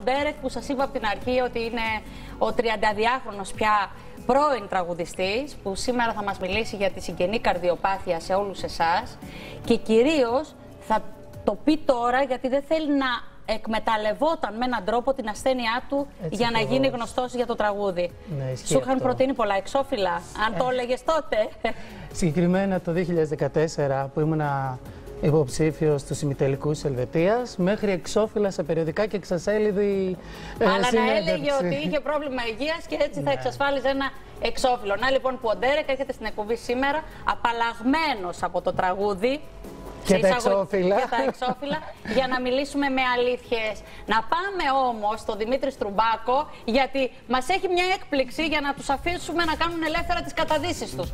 Ντέρεκ, που σας είπα από την αρχή ότι είναι ο 32χρονος πια πρώην τραγουδιστής, που σήμερα θα μας μιλήσει για τη συγγενή καρδιοπάθεια σε όλους εσάς και κυρίως θα το πει τώρα γιατί δεν θέλει να εκμεταλλευόταν με έναν τρόπο την ασθένειά του για να γίνει γνωστός για το τραγούδι. Ναι, σου είχαν προτείνει πολλά εξώφυλλα, αν το έλεγες τότε. Συγκεκριμένα το 2014 που ήμουνα υποψήφιος στους ημιτελικούς της Ελβετίας, μέχρι εξώφυλλα σε περιοδικά και εξασέλιδη αλλά συνέντευξη. να έλεγε ότι είχε πρόβλημα υγείας και έτσι θα εξασφάλιζε ένα εξώφυλλο. Να λοιπόν που ο Ντέρεκ έρχεται στην εκπομπή σήμερα απαλλαγμένος από το τραγούδι και τα εξώφυλλα. Για να μιλήσουμε με αλήθειες. Να πάμε όμως στον Δημήτρη Στρουμπάκο, γιατί μας έχει μια έκπληξη για να τους αφήσουμε να κάνουν ελεύθερα τις καταδύσεις τους.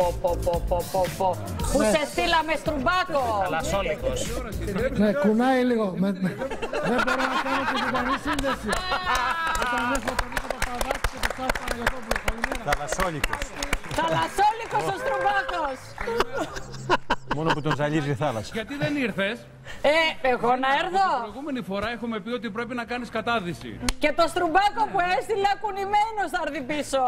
Πού σε στείλαμε, Στρουμπάκο! Θαλασσόλικος. Ναι, κουνάει λίγο. Δεν μπορώ να κάνω τη ζωντανή σύνδεση. Όταν έχω τον Νίκο Παπαδάκη και τον Στάθη Παναγιωτόπουλο. Θαλασσόλικος. Θαλασσόλικος ο Στρουμπάκος! Μόνο που τον ζαλίζει η θάλασσα. Γιατί δεν ήρθες? Εγώ να έρθω. Την προηγούμενη φορά έχουμε πει ότι πρέπει να κάνεις κατάδυση. Και το Στρουμπάκο που έστειλε κουνημένος θα έρθει πίσω.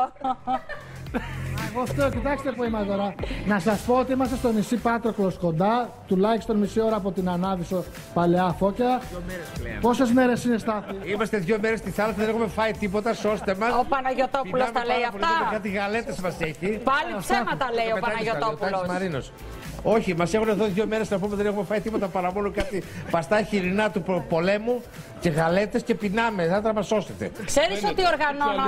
Εγώ φταίω, κοιτάξτε που είμαι τώρα. Να σας πω ότι είμαστε στο νησί Πάτροκλος κοντά, τουλάχιστον μισή ώρα από την Ανάβησο, Παλαιά Φώκια. Πόσες μέρες είναι, Στάθη? Είμαστε 2 μέρες στη θάλασσα, δεν έχουμε φάει τίποτα, σώστε μας. Ο Παναγιωτόπουλος τα λέει αυτά. Κάτι γαλέτες μας έχει. Πάλι ψέματα λέει ο Παναγιωτόπουλος. Όχι, μας έχουν εδώ 2 μέρες να πούμε δεν έχουμε φάει τίποτα παρά μόνο κάτι παστά χοιρινά του πολέμου και γαλέτες και πεινάμε. Θα μας σώσετε. Ξέρεις ότι οργανώνω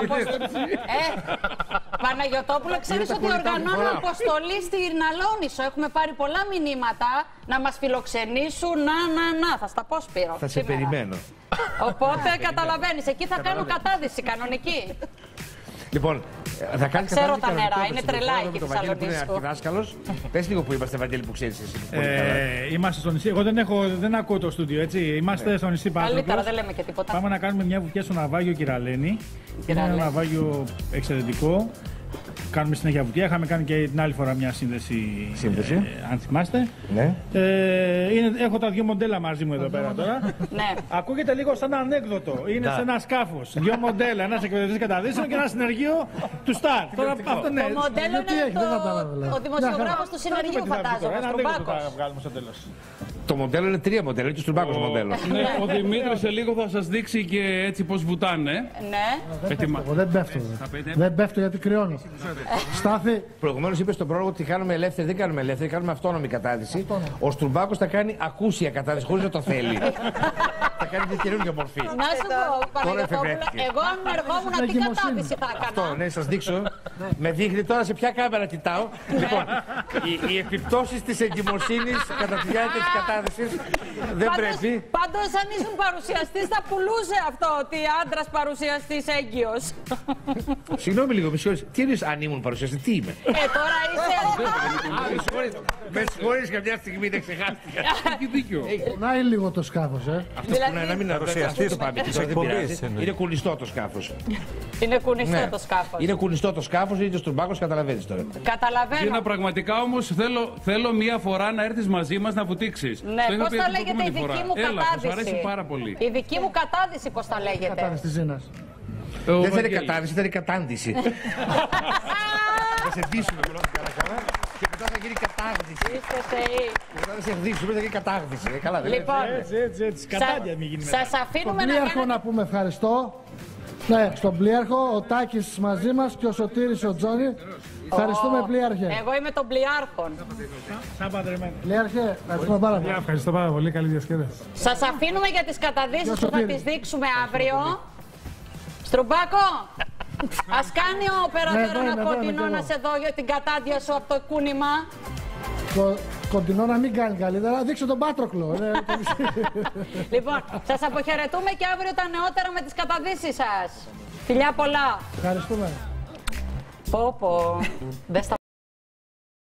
Παναγιωτόπουλο, ξέρεις ότι οργανώνω αποστολή στην Αλόνισο. Έχουμε πάρει πολλά μηνύματα να μας φιλοξενήσουν. Να, θα στα πω, Σπύρο. Θα σε περιμένω. Οπότε καταλαβαίνεις, εκεί θα κάνω κατάδυση κανονική. Λοιπόν, θα κάνεις ξέρω τα νερά, είναι τρελά εκεί τη Θεσσαλονίκη. Είναι αρχιδάσκαλος. Πες λίγο που είμαστε, Βαγγέλη, που ξέρεις εσύ. Είμαστε στο νησί. Εγώ δεν ακούω το στούντιο, έτσι. Είμαστε στο νησί Πάτροκλος. Καλύτερα, δεν λέμε και τίποτα. Πάμε να κάνουμε μια βουτιά στο ναυάγιο Κυραλένη. Είναι ένα ναυάγιο εξαιρετικό. Κάνουμε συνέχεια βουτιά. Είχαμε κάνει και την άλλη φορά μια σύνδεση. Αν θυμάστε. Ναι. Έχω τα 2 μοντέλα μαζί μου εδώ πέρα τώρα. Ναι. Ακούγεται λίγο σαν ανέκδοτο. Είναι σε ένα σκάφος. 2 μοντέλα. Ένας εκπαιδευτής καταδύσεων και ένα συνεργείο του ΣΤΑΡ. Το μοντέλο είναι ο δημοσιογράφος του συνεργείου, φαντάζομαι. Θα βγάλουμε στο τέλος. Το μοντέλο είναι 3 μοντέλα, είναι του Στρουμπάκος μοντέλο. Ναι, ο Δημήτρης σε λίγο θα σας δείξει και έτσι πώς βουτάνε. Ναι. Δεν πέφτω. Δεν πέφτω γιατί κρυώνω. Στάθη. Προηγουμένως είπε στον πρόλογο ότι κάνουμε ελεύθερη, δεν κάνουμε ελεύθερη, κάνουμε αυτόνομη κατάδυση. Ο Στρουμπάκος θα κάνει ακούσια κατάδυση χωρίς να το θέλει. Θα κάνει μια καινούργια μορφή. Να σου πω, Παναγιωτόπουλο, εγώ αν ερχόμουν τι κατάδυση θα έκανα. Αυτό, ναι, σας δείξω. Με δείχνει τώρα σε ποια κάμερα κοιτάω. Λοιπόν, οι επιπτώσεις της εγκυμοσύνης κατά τη διάρκεια της κατάδυσης δεν πρέπει. Πάντως, αν ήσουν παρουσιαστής, θα πουλούσε αυτό ότι άντρας παρουσιαστής έγκυος. Συγγνώμη λίγο, τι είναι αν ήμουν παρουσιαστή, τι είμαι. Τώρα είσαι. Με συγχωρείς κάποια στιγμή δεν ξεχάστηκα. Έχει δίκιο. Κουνάει λίγο το σκάφος, Αυτό που να μην παρουσιαστής πάμε. Είναι κουνιστό το σκάφος. Είναι κουνιστό το σκάφος. Είναι κουνιστό το σκάφος, είναι και ο Στρουμπάκος, καταλαβαίνεις τώρα. Καταλαβαίνω. Είναι πραγματικά όμως θέλω μία φορά να έρθεις μαζί μας να βουτήξεις. Ναι, πώς θα λέγεται η δική μου κατάδυση. Μου αρέσει πάρα πολύ. Η δική μου κατάδυση πώς θα λέγεται. Κατάδυση της Ζήνας. Δεν θα είναι κατάδυση, θα είναι κατάντηση. Θα σε δείσουμε πρώτα καλά και μετά θα γίνει κατάγδυση. Είστε θεοί. Μετά θα σε δείσουμε, θα γίνει κατάγδυση. Καλά, δεν Λοιπόν, έτσι. Κατάντια μην γίνει. σας αφήνουμε να Πλοίαρχο να πούμε ευχαριστώ. Ναι, στον πλοίαρχο, ο Τάκης μαζί μας και ο Σωτήρης ο Τζόνι. Ευχαριστούμε, πλοίαρχε. Εγώ είμαι τον πλοίαρχον. Σαν παντρεμένο. Πλοίαρχε, ευχαριστούμε πάρα πολύ. Ευχαριστώ πάρα πολύ, καλή διασκέδαση. Σας αφήνουμε για τις καταδύσεις που θα τις δείξουμε αύριο. Στρουμπάκο, ας κάνει ο περαιτέρω ένα κοντινό να σε δω για την κατάντια σου από το κούνημα. Κοντινό να μην κάνει καλύτερα, δείξε τον Πάτροκλο. Λοιπόν, σας αποχαιρετούμε και αύριο τα νεότερα με τις καταδύσεις σας. Φιλιά πολλά. Ευχαριστούμε. Πω.